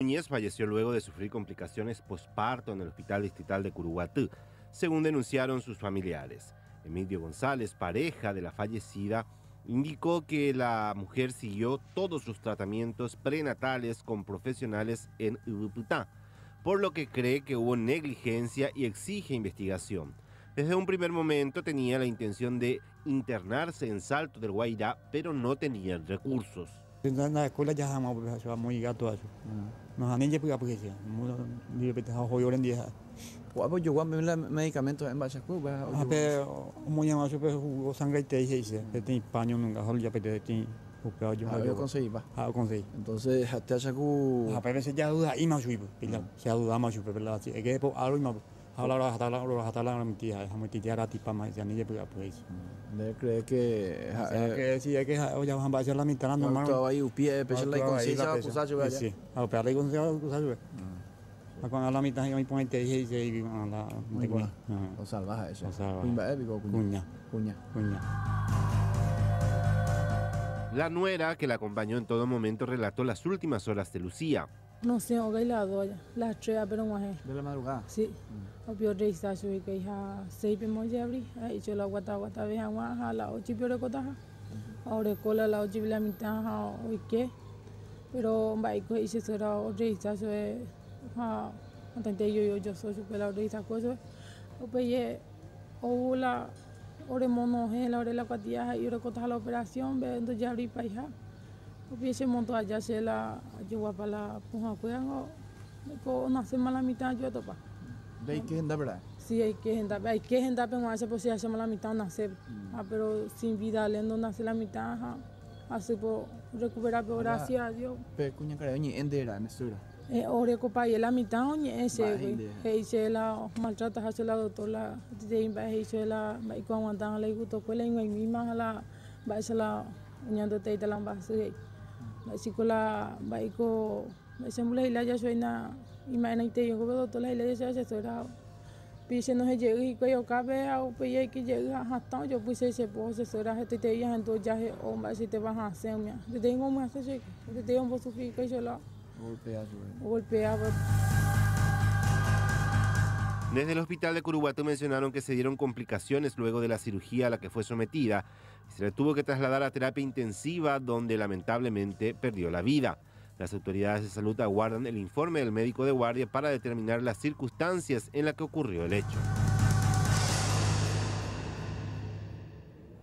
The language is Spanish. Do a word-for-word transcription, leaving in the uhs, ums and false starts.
Núñez falleció luego de sufrir complicaciones posparto en el Hospital Distrital de Curuguatú, según denunciaron sus familiares. Emilio González, pareja de la fallecida, indicó que la mujer siguió todos sus tratamientos prenatales con profesionales en Uruputá, por lo que cree que hubo negligencia y exige investigación. Desde un primer momento tenía la intención de internarse en Salto del Guairá, pero no tenía recursos. En la escuela ya estamos muy gatos. Nos han hecho porque porque muy hoy en día. Pues yo voy a medicamentos en Bachacu, ah, pero muy más super jugo sangre te dice, que tiene paño nunca hol ya pete tiene upeo yo. Ah, yo conseguí pa. Ah, conseguí. Entonces hasta Bachacu. Ah, pero se ya duda y más suivo, pila. Se duda más suivo, pero así, es que por algo y más. Ahora hasta la hora hasta la mentira, es muy titiara tipa más ya ni de por pues. Le cree que que sí, es que ya van a hacer la mitad normal. Todo ahí upie, pero la conciencia acusar yo sí. Ah, pero la conciencia acusar yo. Cuando la mitad yo me pongo te dije y la muy buena. O salvaje eso. Cuña, cuña, cuña, cuña. La nuera, que la acompañó en todo momento, relató las últimas horas de Lucía. No sé, hoy la doy, la tres pero no es. ¿De la madrugada? Sí. Obvio reisa su que hija seis pe moje abri, ahí yo la guata guata ve agua, la ocho pero cota. Ahora cola la ocho la mitad hoy qué. Pero vai ko ise será reisa su ha tante yo yo yo soy super la reisa cosa. O peye o la ore mono he la ore la cuatía y ore cota la operación ve entonces ya abri pa hija. Hubiese montado allá se la llevó para la puja cuidando con una semana la mitad yo topa. ¿De ahí qué es verdad? Sí, hay que gente, hay que gente pero hace pues si hacemos la mitad nace, ah, pero sin vida lendo nace la mitad, así por recuperar por gracias a Dios. Pero cuña cara ni endera en esto. Eh, ore copa y la mitad ni ese, que hice la maltrata hace la doctora, de imba hice la, y cuando andan le gustó pues la misma la, va a la uñando te la base. Basikola baiko semula ila ya suena imana ite yo go to la ila ya se sora pise no se llega y que yo cabe a pe que llega hasta yo puse se po se sora te te ya entonces ya o va si te vas a hacer mía te tengo más se te tengo un poco que yo la golpea golpea. Desde el hospital de Curuguatú mencionaron que se dieron complicaciones luego de la cirugía a la que fue sometida y se le tuvo que trasladar a terapia intensiva donde lamentablemente perdió la vida. Las autoridades de salud aguardan el informe del médico de guardia para determinar las circunstancias en las que ocurrió el hecho.